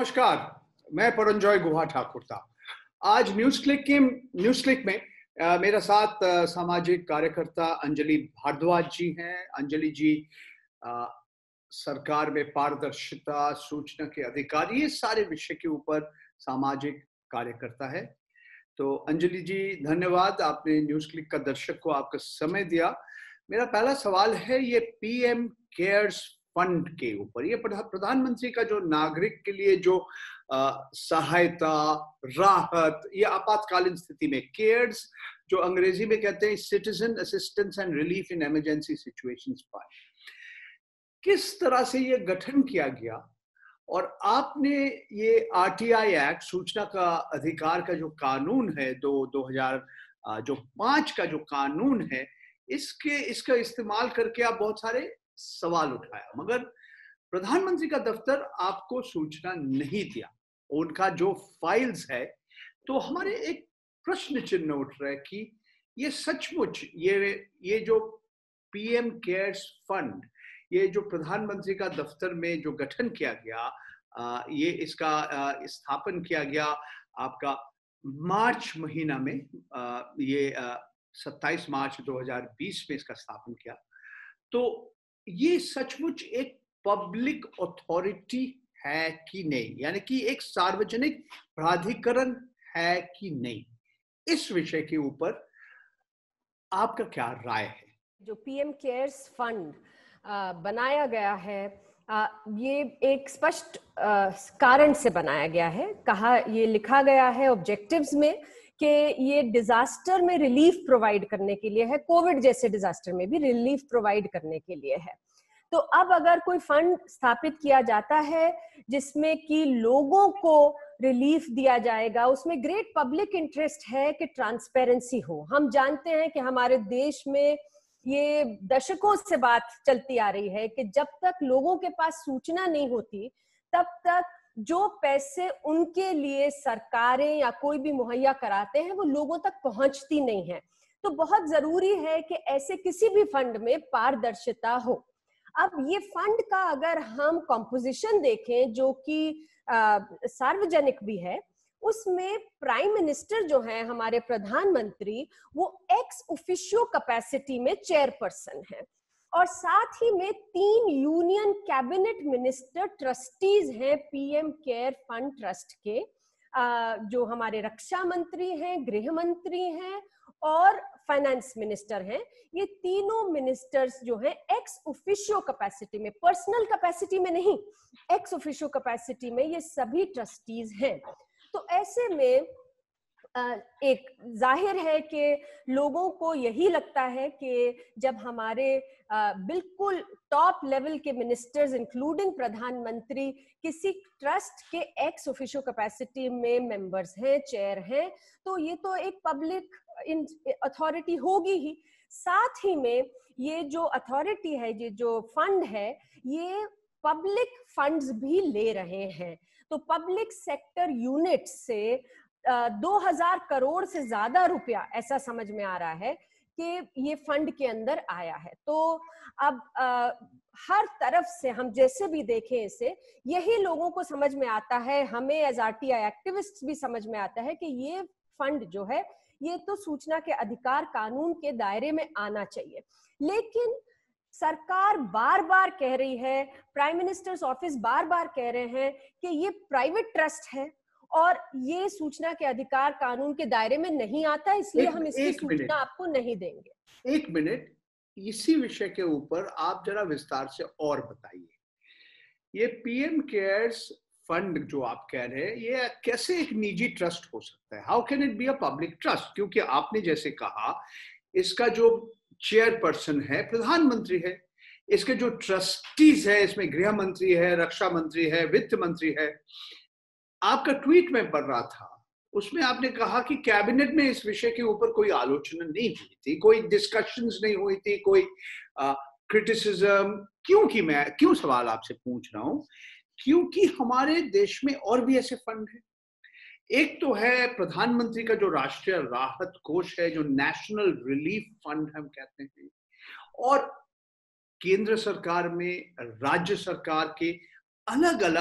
नमस्कार, मैं परंजॉय गुहा ठाकुर था। आज न्यूज क्लिक में मेरा साथ सामाजिक कार्यकर्ता अंजलि भारद्वाज जी हैं। अंजलि जी सरकार में पारदर्शिता, सूचना के अधिकार, ये सारे विषय के ऊपर सामाजिक कार्यकर्ता है। तो अंजलि जी धन्यवाद, आपने न्यूज क्लिक का दर्शक को आपका समय दिया। मेरा पहला सवाल है ये पीएम केयर्स फंड के ऊपर। ये प्रधानमंत्री का जो नागरिक के लिए जो सहायता, राहत, ये आपातकालीन स्थिति में केयर्स, जो अंग्रेजी में कहते हैं citizen assistance and relief in emergency situations fund, किस तरह से ये गठन किया गया और आपने ये आरटीआई एक्ट, सूचना का अधिकार का जो कानून है 2005 का जो कानून है, इसका इस्तेमाल करके आप बहुत सारे सवाल उठाया, मगर प्रधानमंत्री का दफ्तर आपको सूचना नहीं दिया, उनका जो फाइल्स है। तो हमारे एक प्रश्न चिन्ह उठ रहा है कि ये सचमुच ये जो पीएम केयर्स फंड, ये जो प्रधानमंत्री का दफ्तर में जो गठन किया गया, ये इसका स्थापन किया गया आपका मार्च महीना में, ये 27 मार्च 2020 में इसका स्थापन किया। तो ये सचमुच एक पब्लिक अथॉरिटी है कि नहीं, यानी कि एक सार्वजनिक प्राधिकरण है कि नहीं, इस विषय के ऊपर आपका क्या राय है? जो पीएम केयर्स फंड बनाया गया है, ये एक स्पष्ट कारण से बनाया गया है। ये लिखा गया है ऑब्जेक्टिव्स में कि ये डिजास्टर में रिलीफ प्रोवाइड करने के लिए है, कोविड जैसे डिजास्टर में भी रिलीफ प्रोवाइड करने के लिए है। तो अब अगर कोई फंड स्थापित किया जाता है जिसमें कि लोगों को रिलीफ दिया जाएगा, उसमें ग्रेट पब्लिक इंटरेस्ट है कि ट्रांसपेरेंसी हो। हम जानते हैं कि हमारे देश में ये दशकों से बात चलती आ रही है कि जब तक लोगों के पास सूचना नहीं होती, तब तक जो पैसे उनके लिए सरकारें या कोई भी मुहैया कराते हैं वो लोगों तक पहुंचती नहीं है। तो बहुत जरूरी है कि ऐसे किसी भी फंड में पारदर्शिता हो। अब ये फंड का अगर हम कॉम्पोजिशन देखें, जो कि सार्वजनिक भी है, उसमें प्राइम मिनिस्टर जो है, हमारे प्रधानमंत्री, वो एक्स ऑफिशियो कैपेसिटी में चेयरपर्सन है, और साथ ही में 3 यूनियन कैबिनेट मिनिस्टर ट्रस्टीज हैं पीएम केयर फंड ट्रस्ट के, जो हमारे रक्षा मंत्री हैं, गृह मंत्री हैं और फाइनेंस मिनिस्टर हैं। ये तीनों मिनिस्टर्स जो हैं एक्स ऑफिशियो कैपेसिटी में, पर्सनल कैपेसिटी में नहीं, एक्स ऑफिशियो कैपेसिटी में ये सभी ट्रस्टीज हैं। तो ऐसे में एक जाहिर है कि लोगों को यही लगता है कि जब हमारे बिल्कुल टॉप लेवल के मिनिस्टर्स इंक्लूडिंग प्रधानमंत्री किसी ट्रस्ट के एक्स ऑफिशियो कैपेसिटी में मेंबर्स हैं, चेयर हैं, तो ये तो एक पब्लिक अथॉरिटी होगी ही। साथ ही में ये जो अथॉरिटी है, ये जो फंड है, ये पब्लिक फंड्स भी ले रहे हैं। तो पब्लिक सेक्टर यूनिट से 2000 करोड़ से ज्यादा रुपया, ऐसा समझ में आ रहा है कि ये फंड के अंदर आया है। तो अब हर तरफ से हम जैसे भी देखें इसे, यही लोगों को समझ में आता है, हमें एज आरटीआई एक्टिविस्ट भी समझ में आता है कि ये फंड जो है ये तो सूचना के अधिकार कानून के दायरे में आना चाहिए। लेकिन सरकार बार बार कह रही है, प्राइम मिनिस्टर्स ऑफिस बार बार कह रहे हैं कि ये प्राइवेट ट्रस्ट है और ये सूचना के अधिकार कानून के दायरे में नहीं आता, इसलिए हम इसकी सूचना आपको नहीं देंगे। 1 मिनट, इसी विषय के ऊपर आप जरा विस्तार से और बताइए। ये पीएम केयर्स फंड जो आप कह रहे हैं, ये कैसे एक निजी ट्रस्ट हो सकता है? How can it be a public trust? क्योंकि आपने जैसे कहा, इसका जो चेयरपर्सन है प्रधानमंत्री है, इसके जो ट्रस्टीज है, इसमें गृह मंत्री है, रक्षा मंत्री है, वित्त मंत्री है। आपका ट्वीट में पढ़ रहा था, उसमें आपने कहा कि कैबिनेट में इस विषय के ऊपर कोई आलोचना नहीं हुई थी, कोई डिस्कशंस नहीं हुई थी, कोई क्रिटिसिज्म। क्यों सवाल आपसे पूछ रहा हूं, क्योंकि हमारे देश में और भी ऐसे फंड हैं। एक तो है प्रधानमंत्री का जो राष्ट्रीय राहत कोष है, जो नेशनल रिलीफ फंड हम कहते हैं, और केंद्र सरकार में, राज्य सरकार के अलग अलग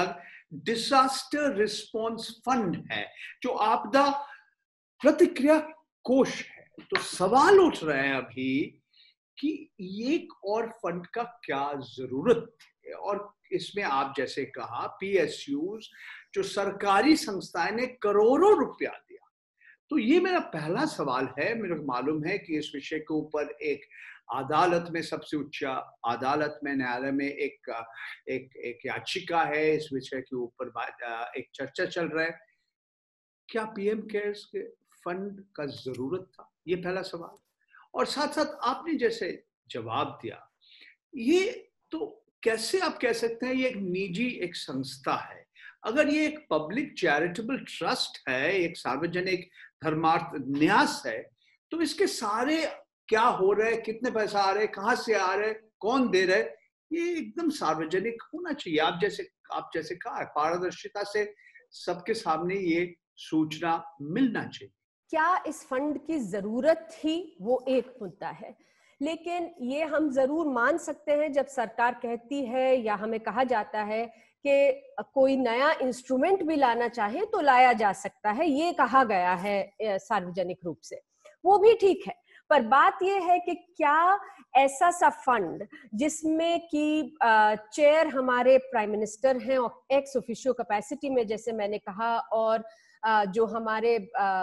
डिजास्टर रिस्पॉन्स फंड है, जो आपदा प्रतिक्रिया कोष है। तो सवाल उठ रहे हैं अभी कि एक और फंड का क्या जरूरत है, और इसमें आप जैसे कहा PSUs जो सरकारी संस्थाएं ने करोड़ों रुपया दिया। तो ये मेरा पहला सवाल है। मेरे को मालूम है कि इस विषय के ऊपर एक अदालत में, सबसे उच्च अदालत में, न्यायालय में एक याचिका है इस विषय के ऊपर, एक चर्चा चल रहा है। क्या PM केयर्स के फंड का जरूरत था? ये पहला सवाल। और साथ साथ आपने जैसे जवाब दिया, ये तो कैसे आप कह सकते हैं ये एक निजी एक संस्था है? अगर ये एक पब्लिक चैरिटेबल ट्रस्ट है, एक सार्वजनिक धर्मार्थ न्यास है, तो इसके सारे क्या हो रहे, कितने पैसा आ रहे, कहां से आ रहे, कौन दे रहे, ये एकदम सार्वजनिक होना चाहिए। आप जैसे कहा, पारदर्शिता से सबके सामने ये सूचना मिलना चाहिए। क्या इस फंड की जरूरत थी, वो एक मुद्दा है। लेकिन ये हम जरूर मान सकते हैं जब सरकार कहती है या हमें कहा जाता है कि कोई नया इंस्ट्रूमेंट भी लाना चाहे तो लाया जा सकता है, ये कहा गया है सार्वजनिक रूप से, वो भी ठीक है। पर बात यह है कि क्या ऐसा सा फंड जिसमें कि चेयर हमारे प्राइम मिनिस्टर हैं और एक्स ऑफिशियो कैपेसिटी में, जैसे मैंने कहा, और जो हमारे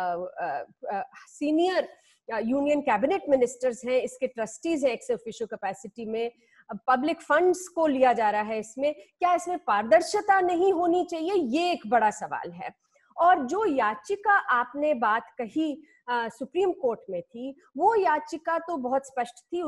सीनियर यूनियन कैबिनेट मिनिस्टर्स हैं, इसके ट्रस्टीज हैं एक्स ऑफिशियो कैपेसिटी में, पब्लिक फंड्स को लिया जा रहा है इसमें, क्या इसमें पारदर्शिता नहीं होनी चाहिए? ये एक बड़ा सवाल है। और जो याचिका आपने बात कही सुप्रीम कोर्ट में थी, वो याचिका तो बहुत स्पष्ट थी।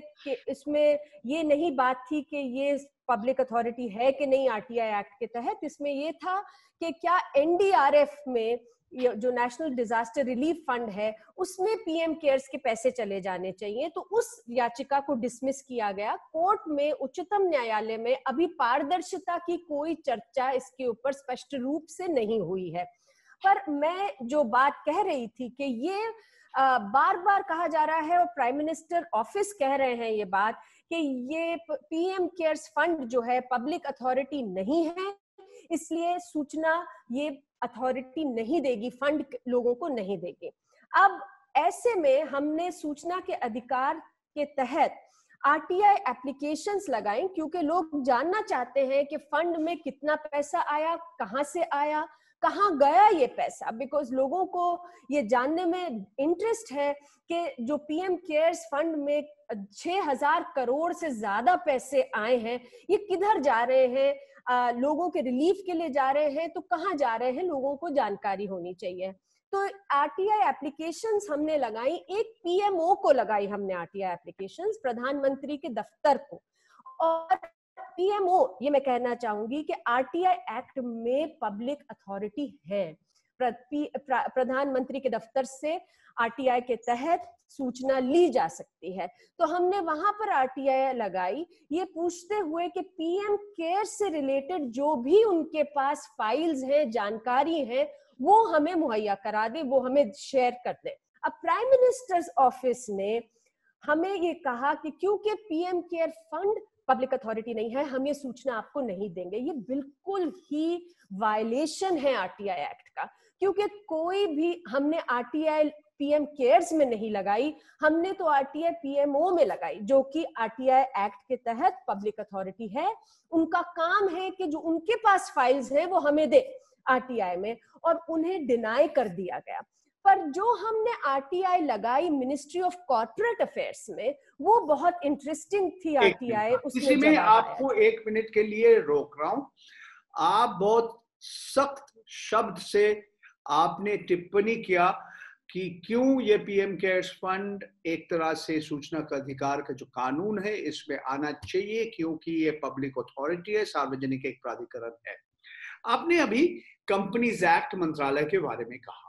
इसमें ये नहीं बात थी कि ये पब्लिक अथॉरिटी है कि नहीं RTI एक्ट के तहत। इसमें ये था कि क्या NDRF में, जो नेशनल डिजास्टर रिलीफ फंड है, उसमें PM केयर्स के पैसे चले जाने चाहिए। तो उस याचिका को डिसमिस किया गया कोर्ट में। उच्चतम न्यायालय में अभी पारदर्शिता की कोई चर्चा इसके ऊपर स्पष्ट रूप से नहीं हुई है। पर मैं जो बात कह रही थी कि ये बार बार कहा जा रहा है और प्राइम मिनिस्टर ऑफिस कह रहे हैं ये बात कि ये PM केयर्स फंड जो है पब्लिक अथॉरिटी नहीं है, इसलिए सूचना ये अथॉरिटी नहीं देगी, फंड लोगों को नहीं देगी। अब ऐसे में हमने सूचना के अधिकार के तहत RTI एप्लीकेशंस लगाई, क्योंकि लोग जानना चाहते हैं कि फंड में कितना पैसा आया, कहां से आया, कहाँ गया ये पैसा। बिकॉज लोगों को ये जानने में इंटरेस्ट है कि जो PM केयर्स फंड में 6000 करोड़ से ज्यादा पैसे आए हैं, ये किधर जा रहे हैं, लोगों के रिलीफ के लिए जा रहे हैं, तो कहाँ जा रहे हैं, लोगों को जानकारी होनी चाहिए। तो RTI एप्लीकेशंस हमने लगाई, एक PMO को लगाई हमने RTI एप्लीकेशंस, प्रधानमंत्री के दफ्तर को। और PMO, ये मैं कहना चाहूंगी कि RTI एक्ट में पब्लिक अथॉरिटी है। प्रधानमंत्री के दफ्तर से RTI के तहत सूचना ली जा सकती है। तो हमने वहां पर RTI लगाई, ये पूछते हुए कि PM केयर से रिलेटेड जो भी उनके पास फाइल्स हैं, जानकारी है, वो हमें मुहैया करा दे, वो हमें शेयर कर दे। अब प्राइम मिनिस्टर्स ऑफिस ने हमें ये कहा कि क्योंकि PM care fund public authority नहीं है, हम ये सूचना आपको नहीं देंगे। ये बिल्कुल ही वायलेशन है RTI एक्ट का, क्योंकि कोई भी हमने RTI PM केयर्स में नहीं लगाई, हमने तो RTI PMO में लगाई, जो कि RTI एक्ट के तहत पब्लिक अथॉरिटी है। उनका काम है कि जो उनके पास फाइल्स हैं वो हमें दे RTI में, और उन्हें डिनाई कर दिया गया। पर जो हमने RTI लगाई मिनिस्ट्री ऑफ कॉर्पोरेट अफेयर्स में, वो बहुत इंटरेस्टिंग थी RTI। इसी में आपको 1 मिनट के लिए रोक रहा हूं। आप बहुत सख्त शब्द से आपने टिप्पणी किया कि क्यों ये PM केयर्स फंड एक तरह से सूचना का अधिकार का जो कानून है इसमें आना चाहिए, क्योंकि ये पब्लिक अथॉरिटी है, सार्वजनिक एक प्राधिकरण है। आपने अभी कंपनीज एक्ट मंत्रालय के बारे में कहा।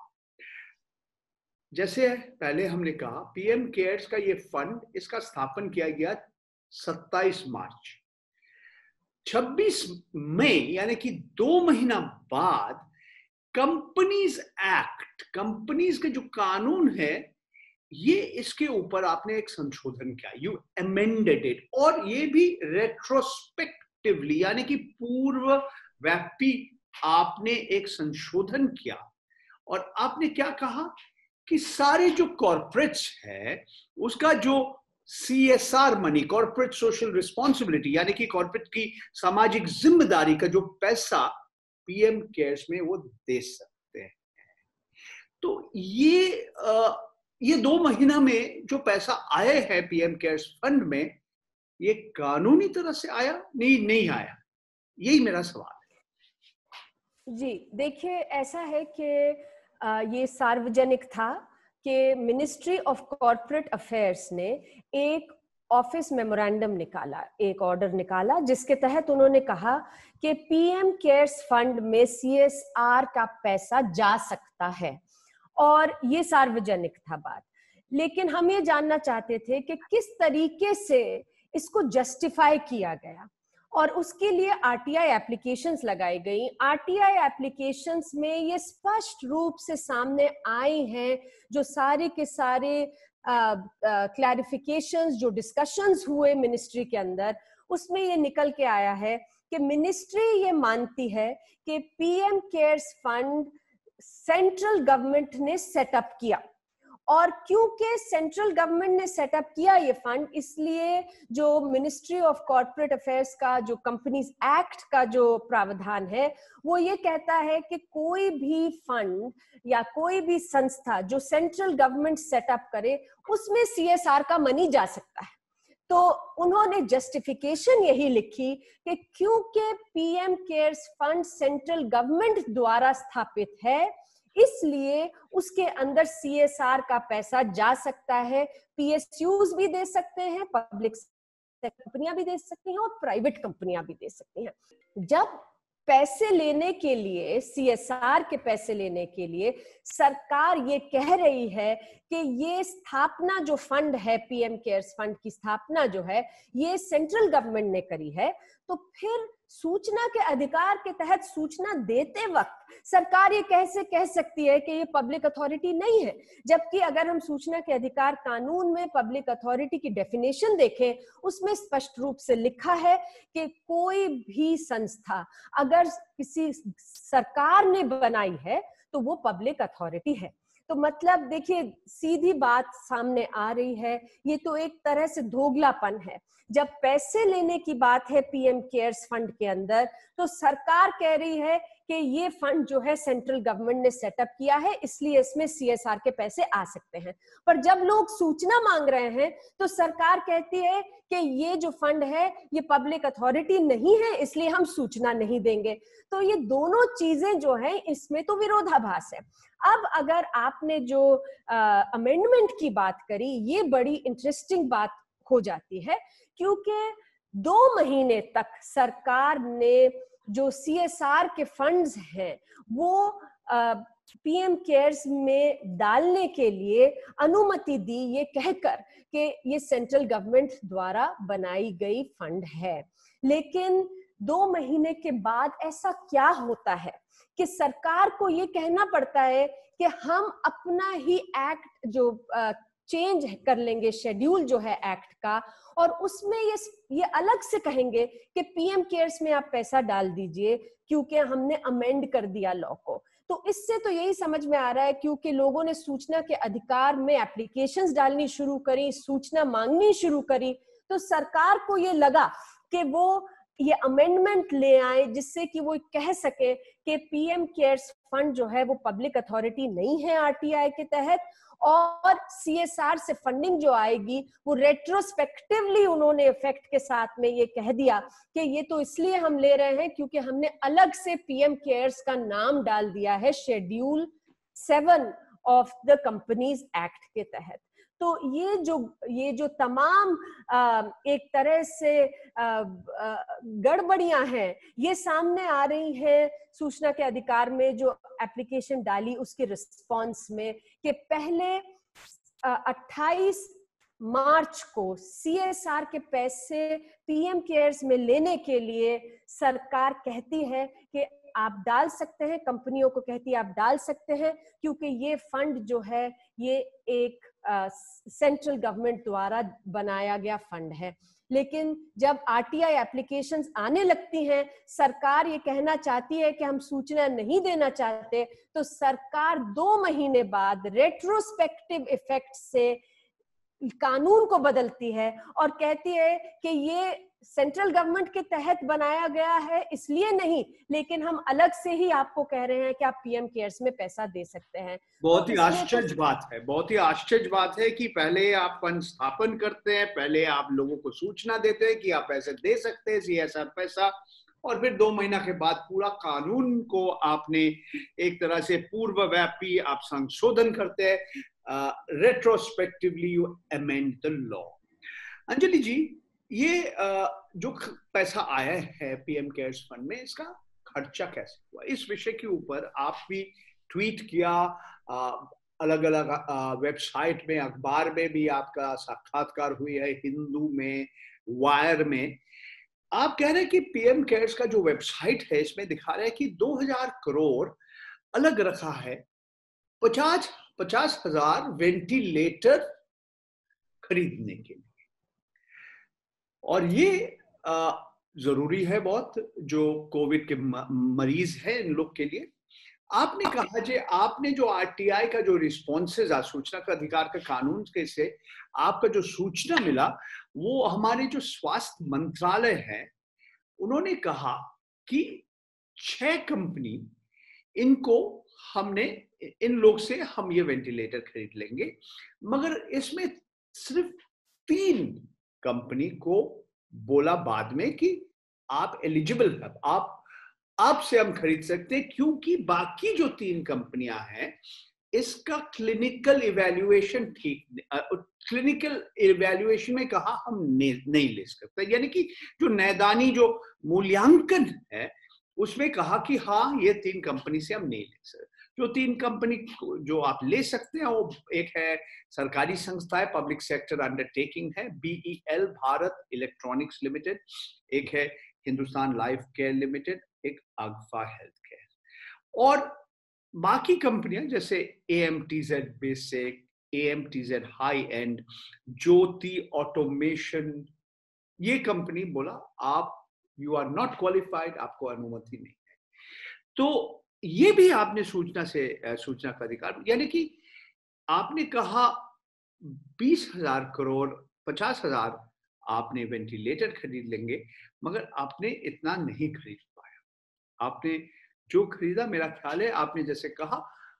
जैसे पहले हमने कहा, PM केयर्स का ये फंड, इसका स्थापन किया गया 27 मार्च। 26 मई यानी कि 2 महीना बाद कंपनीज एक्ट, कंपनीज के जो कानून है, ये इसके ऊपर आपने एक संशोधन किया, यू अमेंडेड इट, और ये भी रेट्रोस्पेक्टिवली यानी कि पूर्व व्यापी आपने एक संशोधन किया और आपने क्या कहा कि सारे जो कॉर्पोरेट्स है उसका जो CSR money, corporate social responsibility, यानी कि कॉर्पोरेट की सामाजिक जिम्मेदारी का जो पैसा पीएम केयर्स में वो दे सकते हैं। तो ये 2 महीना में जो पैसा आए हैं पीएम केयर्स फंड में, ये कानूनी तरह से आया नहीं आया, यही मेरा सवाल है। जी देखिए, ऐसा है कि ये सार्वजनिक था कि मिनिस्ट्री ऑफ कॉर्पोरेट अफेयर्स ने एक ऑफिस मेमोरेंडम निकाला, एक ऑर्डर निकाला, जिसके तहत उन्होंने कहा कि पीएम केयर्स फंड में CSR का पैसा जा सकता है, और ये सार्वजनिक था बात। लेकिन हम ये जानना चाहते थे कि किस तरीके से इसको जस्टिफाई किया गया, और उसके लिए RTI एप्लीकेशंस लगाई गई। RTI एप्लीकेशंस में ये स्पष्ट रूप से सामने आए हैं, जो सारे के सारे क्लैरिफिकेशंस, जो डिस्कशंस हुए मिनिस्ट्री के अंदर, उसमें ये निकल के आया है कि मिनिस्ट्री ये मानती है कि PM cares fund central government ने सेटअप किया, और क्योंकि सेंट्रल गवर्नमेंट ने सेटअप किया ये फंड, इसलिए जो मिनिस्ट्री ऑफ कॉर्पोरेट अफेयर्स का जो कंपनीज एक्ट का जो प्रावधान है, वो ये कहता है कि कोई भी फंड या कोई भी संस्था जो सेंट्रल गवर्नमेंट सेटअप करे, उसमें CSR का मनी जा सकता है। तो उन्होंने जस्टिफिकेशन यही लिखी कि क्योंकि PM cares fund central government द्वारा स्थापित है, इसलिए उसके अंदर CSR का पैसा जा सकता है। PSUs भी दे सकते हैं, पब्लिक कंपनियां भी दे सकती हैं, और प्राइवेट कंपनियां भी दे सकती हैं। जब पैसे लेने के लिए, CSR के पैसे लेने के लिए सरकार ये कह रही है कि ये स्थापना जो फंड है, पीएम केयर्स फंड की स्थापना जो है, ये सेंट्रल गवर्नमेंट ने करी है, तो फिर सूचना के अधिकार के तहत सूचना देते वक्त सरकार ये कैसे कह सकती है कि ये पब्लिक अथॉरिटी नहीं है? जबकि अगर हम सूचना के अधिकार कानून में पब्लिक अथॉरिटी की डेफिनेशन देखें, उसमें स्पष्ट रूप से लिखा है कि कोई भी संस्था अगर किसी सरकार ने बनाई है तो वो पब्लिक अथॉरिटी है। तो मतलब देखिए, सीधी बात सामने आ रही है, ये तो एक तरह से दोगलापन है। जब पैसे लेने की बात है पीएम केयर्स फंड के अंदर, तो सरकार कह रही है कि ये फंड जो है सेंट्रल गवर्नमेंट ने सेटअप किया है, इसलिए इसमें CSR के पैसे आ सकते हैं। पर जब लोग सूचना मांग रहे हैं तो सरकार कहती है कि ये जो फंड है ये पब्लिक अथॉरिटी नहीं है, इसलिए हम सूचना नहीं देंगे। तो ये दोनों चीजें जो है, इसमें तो विरोधाभास है। अब अगर आपने जो अमेंडमेंट की बात करी, ये बड़ी इंटरेस्टिंग बात हो जाती है, क्योंकि 2 महीने तक सरकार ने जो CSR के फंड्स हैं वो पीएम केयर्स में डालने के लिए अनुमति दी, ये कहकर कि ये सेंट्रल गवर्नमेंट द्वारा बनाई गई फंड है। लेकिन 2 महीने के बाद ऐसा क्या होता है कि सरकार को ये कहना पड़ता है कि हम अपना ही एक्ट जो चेंज कर लेंगे, शेड्यूल जो है एक्ट का, और उसमें ये अलग से कहेंगे कि पीएम केयर्स में आप पैसा डाल दीजिए क्योंकि हमने अमेंड कर दिया लॉ को। तो इससे तो यही समझ में आ रहा है, क्योंकि लोगों ने सूचना के अधिकार में एप्लीकेशंस डालनी शुरू करी, सूचना मांगनी शुरू करी, तो सरकार को ये लगा कि वो ये अमेंडमेंट ले आए जिससे कि वो कह सके कि पीएम केयर्स फंड जो है वो पब्लिक अथॉरिटी नहीं है RTI के तहत, और CSR से फंडिंग जो आएगी वो रेट्रोस्पेक्टिवली उन्होंने इफेक्ट के साथ में ये कह दिया कि ये तो इसलिए हम ले रहे हैं क्योंकि हमने अलग से पीएम केयर्स का नाम डाल दिया है schedule 7 of the companies act के तहत। तो ये जो तमाम एक तरह से गड़बड़ियां हैं, ये सामने आ रही हैं सूचना के अधिकार में जो एप्लीकेशन डाली उसके रिस्पॉन्स में, कि पहले 28 मार्च को CSR के पैसे पीएम केयर्स में लेने के लिए सरकार कहती है कि आप डाल सकते हैं, कंपनियों को कहती है आप डाल सकते हैं, क्योंकि ये फंड जो है ये एक सेंट्रल गवर्नमेंट द्वारा बनाया गया फंड है। लेकिन जब आरटीआई एप्लीकेशंस आने लगती हैं, सरकार ये कहना चाहती है कि हम सूचना नहीं देना चाहते, तो सरकार 2 महीने बाद रेट्रोस्पेक्टिव इफेक्ट से कानून को बदलती है और कहती है कि ये सेंट्रल गवर्नमेंट के तहत बनाया गया है इसलिए नहीं, लेकिन हम अलग से ही आपको कह रहे हैं कि आप पीएम केयर्स में पैसा दे सकते हैं। बहुत ही आश्चर्य बात है, बहुत ही आश्चर्य बात है कि पहले आप फंड स्थापन करते हैं, पहले आप लोगों को सूचना देते हैं कि आप पैसे दे सकते हैं, सीएसआर पैसा, और फिर 2 महीना के बाद पूरा कानून को आपने एक तरह से पूर्वव्यापी आप संशोधन करते हैं, retrospectively you amend the law. Anjali ji, ये जो पैसा आया है पीएम केयर्स फंड में, इसका खर्चा कैसे हुआ, इस विषय के ऊपर आप भी ट्वीट किया, अलग अलग वेबसाइट में, अखबार में भी आपका साक्षात्कार हुई है, हिंदू में, वायर में। आप कह रहे हैं कि पीएम केयर्स का जो वेबसाइट है इसमें दिखा रहे हैं कि 2000 करोड़ अलग रखा है 50,000 वेंटिलेटर खरीदने के लिए, और ये जरूरी है बहुत, जो कोविड के मरीज हैं इन लोग के लिए। आपने कहा जे आपने जो आरटीआई का जो रिस्पॉन्सेज, सूचना का अधिकार का कानून के से आपका जो सूचना मिला, वो हमारे जो स्वास्थ्य मंत्रालय है उन्होंने कहा कि 6 कंपनी, इनको हमने, इन लोग से हम ये वेंटिलेटर खरीद लेंगे, मगर इसमें सिर्फ 3 कंपनी को बोला बाद में कि आप एलिजिबल हैं, आपसे हम खरीद सकते हैं, क्योंकि बाकी जो 3 कंपनियां हैं इसका क्लिनिकल इवैल्यूएशन क्लिनिकल इवैल्यूएशन में कहा हम नहीं ले सकते, यानी कि जो नैदानी जो मूल्यांकन है उसमें कहा कि हाँ, ये 3 कंपनी से हम नहीं ले सकते। जो 3 कंपनी जो आप ले सकते हैं वो एक है सरकारी संस्था है, पब्लिक सेक्टर अंडरटेकिंग है, BEL भारत इलेक्ट्रॉनिक्स लिमिटेड, एक है हिंदुस्तान लाइफ केयर लिमिटेड, एक अग्फा हेल्थ केयर, और बाकी कंपनियां जैसे AMTZ basic, AMTZ high end, Jyoti automation, ये कंपनी बोला आप यू आर नॉट क्वालिफाइड, आपको अनुमति नहीं है। तो ये भी आपने सूचना का अधिकार, यानी कि आपने कहा 20,000 करोड़ 50,000 आपने वेंटिलेटर खरीद लेंगे, मगर आपने इतना नहीं खरीद पाया। आपने जो खरीदा, मेरा ख्याल है आपने जैसे कहा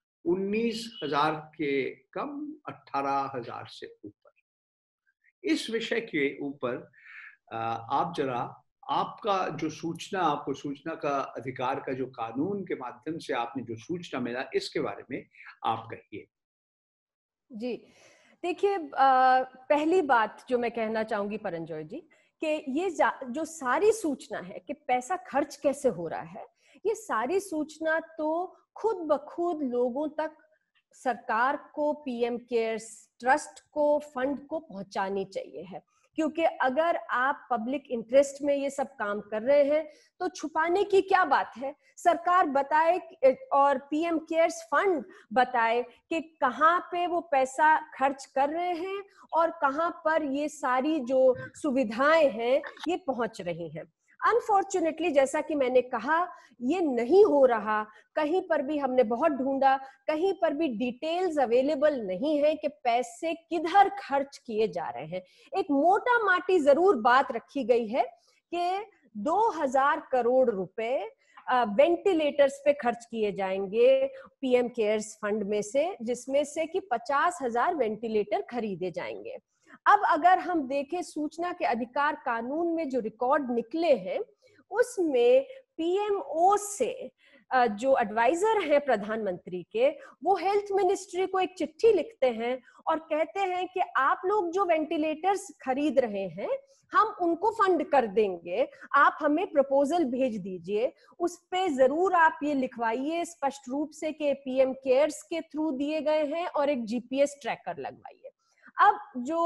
19,000 के कम, 18,000 से ऊपर। इस विषय के ऊपर आप जरा, आपका जो आपको सूचना का अधिकार का जो कानून के माध्यम से आपने जो सूचना मिला, इसके बारे में आप कहिए। जी, देखिए, पहली बात जो मैं कहना चाहूंगी परंजोय जी, कि ये जो सारी सूचना है कि पैसा खर्च कैसे हो रहा है, ये सारी सूचना तो खुद ब खुद लोगों तक सरकार को, पीएम केयर्स ट्रस्ट को, फंड को पहुंचानी चाहिए है, क्योंकि अगर आप पब्लिक इंटरेस्ट में ये सब काम कर रहे हैं तो छुपाने की क्या बात है। सरकार बताए और पीएम केयर्स फंड बताए कि कहाँ पे वो पैसा खर्च कर रहे हैं और कहाँ पर ये सारी जो सुविधाएं हैं ये पहुंच रही हैं। अनफॉर्चुनेटली, जैसा कि मैंने कहा, ये नहीं हो रहा, कहीं पर भी हमने बहुत ढूंढा, कहीं पर भी डिटेल्स अवेलेबल नहीं है कि पैसे किधर खर्च किए जा रहे हैं। एक मोटा माटी जरूर बात रखी गई है कि 2000 करोड़ रुपए वेंटिलेटर्स पे खर्च किए जाएंगे पीएम केयर्स फंड में से, जिसमें से कि 50,000 वेंटिलेटर खरीदे जाएंगे। अब अगर हम देखें सूचना के अधिकार कानून में जो रिकॉर्ड निकले हैं, उसमें पीएमओ से जो एडवाइजर है प्रधानमंत्री के, वो हेल्थ मिनिस्ट्री को एक चिट्ठी लिखते हैं और कहते हैं कि आप लोग जो वेंटिलेटर्स खरीद रहे हैं हम उनको फंड कर देंगे, आप हमें प्रपोजल भेज दीजिए, उस पे जरूर आप ये लिखवाइए स्पष्ट रूप से कि पीएम केयर्स के थ्रू दिए गए हैं और एक जीपीएस ट्रैकर लगवाइए। अब जो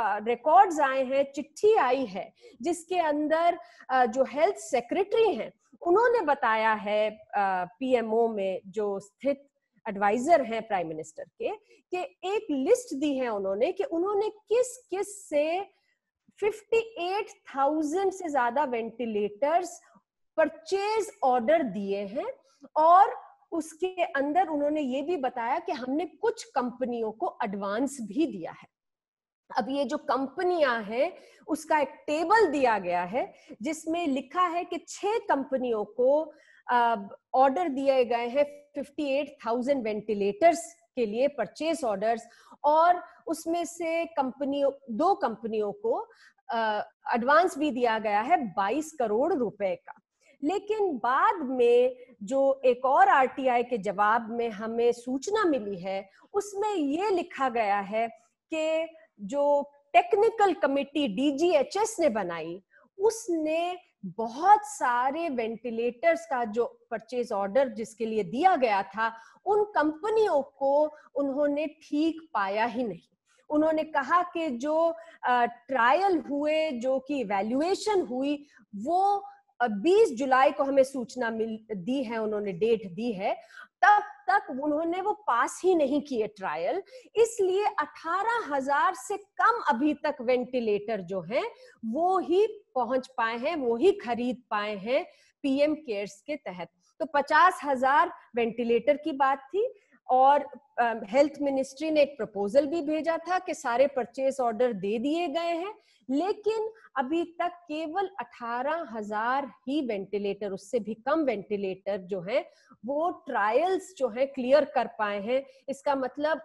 रिकॉर्ड्स आए हैं, चिट्ठी आई है जिसके अंदर जो हेल्थ सेक्रेटरी हैं उन्होंने बताया है पीएमओ में जो स्थित एडवाइजर हैं प्राइम मिनिस्टर के, कि एक लिस्ट दी है उन्होंने कि उन्होंने किस किस से 58,000 से ज्यादा वेंटिलेटर्स परचेज ऑर्डर दिए हैं, और उसके अंदर उन्होंने ये भी बताया कि हमने कुछ कंपनियों को एडवांस भी दिया है। अब ये जो कंपनियां हैं उसका एक टेबल दिया गया है जिसमें लिखा है कि 6 कंपनियों को ऑर्डर दिए गए हैं 58,000 वेंटिलेटर्स के लिए परचेज ऑर्डर्स, और उसमें से 2 कंपनियों को एडवांस भी दिया गया है 22 करोड़ रुपए का। लेकिन बाद में जो एक और आरटीआई के जवाब में हमें सूचना मिली है उसमें ये लिखा गया है कि जो टेक्निकल कमिटी डीजीएचएस ने बनाई उसने बहुत सारे वेंटिलेटर्स का जो परचेज ऑर्डर जिसके लिए दिया गया था उन कंपनियों को उन्होंने ठीक पाया ही नहीं। उन्होंने कहा कि जो ट्रायल हुए, जो कि इवैल्यूएशन हुई, वो 20 जुलाई को हमें सूचना दी है, उन्होंने डेट दी है, तब तक उन्होंने वो पास ही नहीं किए ट्रायल। इसलिए 18,000 से कम अभी तक वेंटिलेटर जो हैं वो ही पहुंच पाए हैं, वो ही खरीद पाए हैं पीएम केयर्स के तहत। तो 50,000 वेंटिलेटर की बात थी, और हेल्थ मिनिस्ट्री ने एक प्रपोजल भी भेजा था कि सारे परचेज ऑर्डर दे दिए गए हैं, लेकिन अभी तक केवल 18,000 ही वेंटिलेटर, उससे भी कम वेंटिलेटर जो हैं वो ट्रायल्स जो है क्लियर कर पाए हैं। इसका मतलब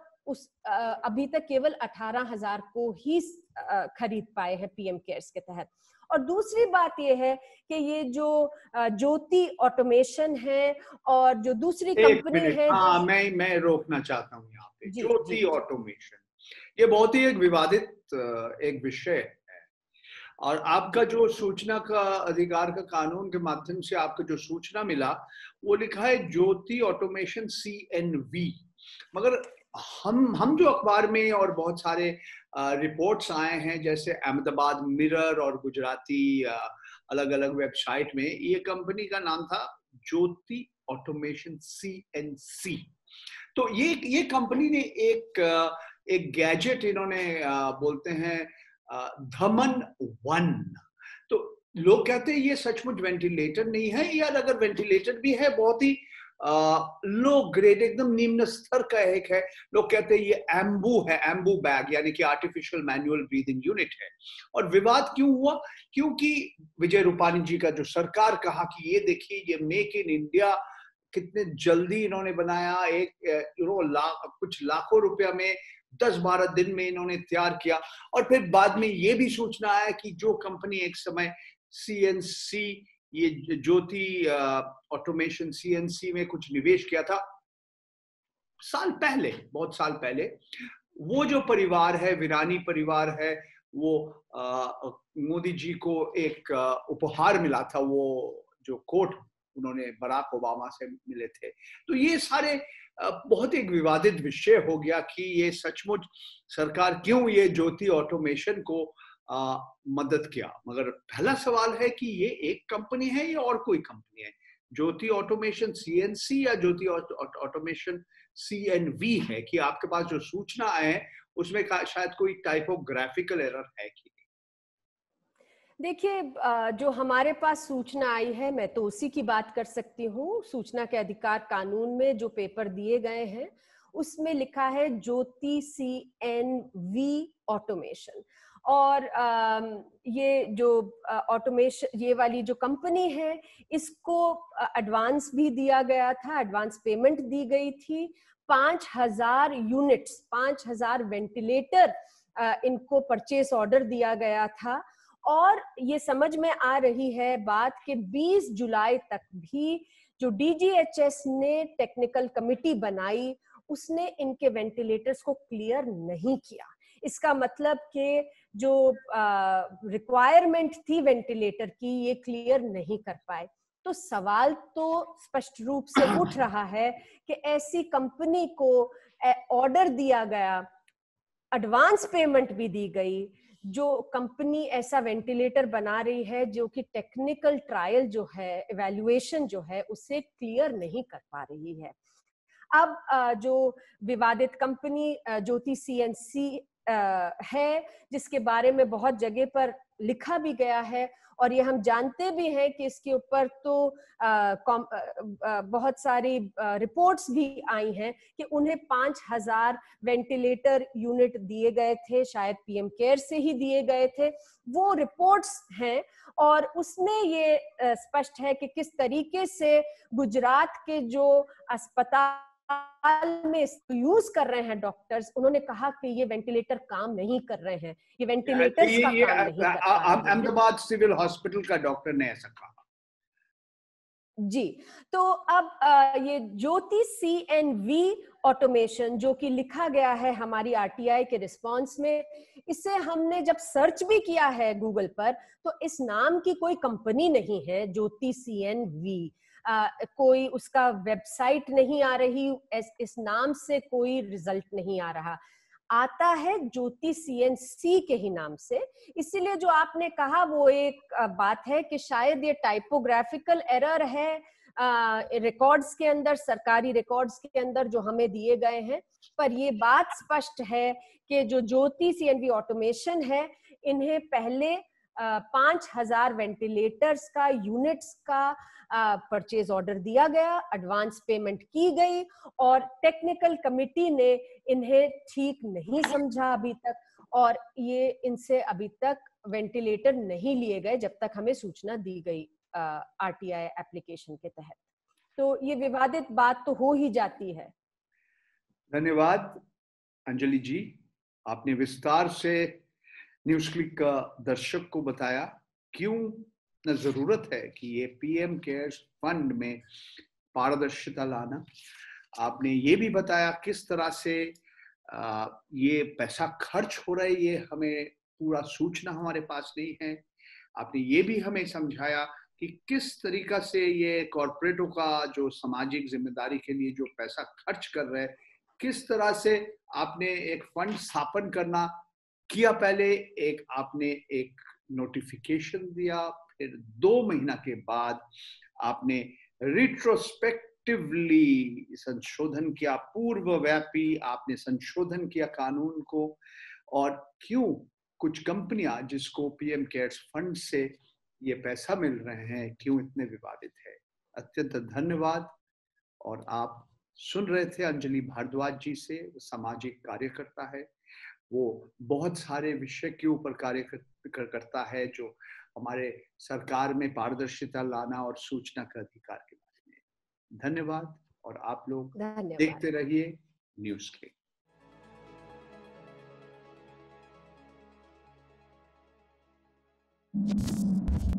अभी तक केवल 18,000 को ही खरीद पाए हैं पीएम केयर्स के तहत। और दूसरी बात यह है कि ये जो ज्योति ऑटोमेशन है और जो दूसरी कंपनी है, हाँ, मैं रोकना चाहता हूँ यहाँ पे। ज्योति जी। ऑटोमेशन ये बहुत ही एक विवादित एक विषय है, और आपका जो सूचना का अधिकार का कानून के माध्यम से आपको जो सूचना मिला वो लिखा है ज्योति ऑटोमेशन CNV, मगर हम जो अखबार में और बहुत सारे रिपोर्ट्स आए हैं जैसे अहमदाबाद मिरर और गुजराती अलग अलग वेबसाइट में, ये कंपनी का नाम था ज्योति ऑटोमेशन CNC। तो ये कंपनी ने एक गैजेट इन्होंने बोलते हैं धमन 1। तो लोग कहते हैं ये सचमुच वेंटिलेटर नहीं है यार, अगर वेंटिलेटर भी है बहुत ही लो ग्रेड, एकदम निम्न स्तर का एक है। लोग कहते हैं ये एम्बू है, एम्बू बैग, यानी कि आर्टिफिशियल मैनुअल ब्रीदिंग यूनिट है। और विवाद क्यों हुआ? क्योंकि विजय रूपानी जी का जो सरकार कहा कि ये देखिए ये मेक इन इंडिया कितने जल्दी इन्होंने बनाया, कुछ लाखों रुपया में 10-12 दिन में इन्होंने तैयार किया। और फिर बाद में ये भी सूचना आया कि जो कंपनी एक समय CNC, ये ज्योति ऑटोमेशन CNC में कुछ निवेश किया था साल पहले, बहुत साल पहले, वो जो परिवार है, विरानी परिवार है, वो मोदी जी को एक उपहार मिला था, वो जो कोट उन्होंने बराक ओबामा से मिले थे। तो ये सारे बहुत एक विवादित विषय हो गया कि ये सचमुच सरकार क्यों ये ज्योति ऑटोमेशन को मदद किया। मगर पहला सवाल है कि ये एक कंपनी है या और कोई कंपनी है? ज्योति ऑटोमेशन CNC या ज्योति ऑटोमेशन CNV है? कि आपके पास जो सूचना है उसमें शायद कोई टाइपोग्राफिकल एरर है कि? देखिए, जो हमारे पास सूचना आई है मैं तो उसी की बात कर सकती हूँ। सूचना के अधिकार कानून में जो पेपर दिए गए हैं उसमें लिखा है ज्योति CNV ऑटोमेशन, और ये जो ऑटोमेशन, ये वाली जो कंपनी है इसको एडवांस भी दिया गया था, एडवांस पेमेंट दी गई थी। 5,000 यूनिट्स, 5,000 वेंटिलेटर इनको परचेस ऑर्डर दिया गया था। और ये समझ में आ रही है बात कि 20 जुलाई तक भी जो DGHS ने टेक्निकल कमिटी बनाई उसने इनके वेंटिलेटर्स को क्लियर नहीं किया। इसका मतलब कि जो रिक्वायरमेंट थी वेंटिलेटर की ये क्लियर नहीं कर पाए। तो सवाल तो स्पष्ट रूप से उठ रहा है कि ऐसी कंपनी को ऑर्डर दिया गया, एडवांस पेमेंट भी दी गई, जो कंपनी ऐसा वेंटिलेटर बना रही है जो कि टेक्निकल ट्रायल जो है, इवैल्यूएशन जो है, उसे क्लियर नहीं कर पा रही है। अब जो विवादित कंपनी ज्योति सीएनसी है, जिसके बारे में बहुत जगह पर लिखा भी गया है और ये हम जानते भी हैं कि इसके ऊपर तो बहुत सारी रिपोर्ट्स भी आई हैं कि उन्हें 5,000 वेंटिलेटर यूनिट दिए गए थे, शायद पीएम केयर से ही दिए गए थे। वो रिपोर्ट्स हैं और उसमें ये स्पष्ट है कि किस तरीके से गुजरात के जो अस्पताल में यूज कर रहे हैं डॉक्टर्स, उन्होंने कहा कि ये वेंटिलेटर काम नहीं कर रहे हैं, ये वेंटिलेटर्स का काम नहीं कर पा रहे हैं। अहमदाबाद सिविल हॉस्पिटल का डॉक्टर ने ऐसा कहा। जी, तो अब ये ज्योति सीएनवी ऑटोमेशन जो कि लिखा गया है हमारी आरटीआई के रिस्पांस में, इसे हमने जब सर्च भी किया है गूगल पर, तो इस नाम की कोई कंपनी नहीं है ज्योति सीएनवी। कोई उसका वेबसाइट नहीं आ रही, इस नाम से कोई रिजल्ट नहीं आ रहा, आता है ज्योति सीएनसी के ही नाम से। इसीलिए जो आपने कहा वो एक बात है कि शायद ये टाइपोग्राफिकल एरर है रिकॉर्ड्स के अंदर, सरकारी रिकॉर्ड्स के अंदर जो हमें दिए गए हैं। पर ये बात स्पष्ट है कि जो ज्योति सीएनवी ऑटोमेशन है, इन्हें पहले 5,000 वेंटिलेटर्स का, यूनिट्स का परचेज ऑर्डर दिया गया, एडवांस पेमेंट की गई और टेक्निकल कमिटी ने इन्हें ठीक नहीं समझा अभी तक, और ये इनसे अभी तक वेंटिलेटर नहीं लिए गए जब तक हमें सूचना दी गई आरटीआई एप्लीकेशन के तहत। तो ये विवादित बात तो हो ही जाती है। धन्यवाद अंजलि जी, आपने विस्तार से न्यूज क्लिक का दर्शक को बताया क्यों न जरूरत है कि ये पीएम केयर्स फंड में पारदर्शिता लाना। आपने ये भी बताया किस तरह से ये पैसा खर्च हो रहा है, ये हमें पूरा सूचना हमारे पास नहीं है। आपने ये भी हमें समझाया कि किस तरीका से ये कॉर्पोरेटों का जो सामाजिक जिम्मेदारी के लिए जो पैसा खर्च कर रहे हैं, किस तरह से आपने एक फंड स्थापन करना किया। पहले एक आपने एक नोटिफिकेशन दिया, फिर 2 महीना के बाद आपने रिट्रोस्पेक्टिवली संशोधन किया, पूर्वव्यापी आपने संशोधन किया कानून को। और क्यों कुछ कंपनियां जिसको पीएम केयर्स फंड से ये पैसा मिल रहे हैं, क्यों इतने विवादित है। अत्यंत धन्यवाद। और आप सुन रहे थे अंजलि भारद्वाज जी से, सामाजिक कार्यकर्ता है, वो बहुत सारे विषय के ऊपर कार्य करता है जो हमारे सरकार में पारदर्शिता लाना और सूचना का अधिकार के बारे में। धन्यवाद। और आप लोग देखते रहिए न्यूज क्लिक।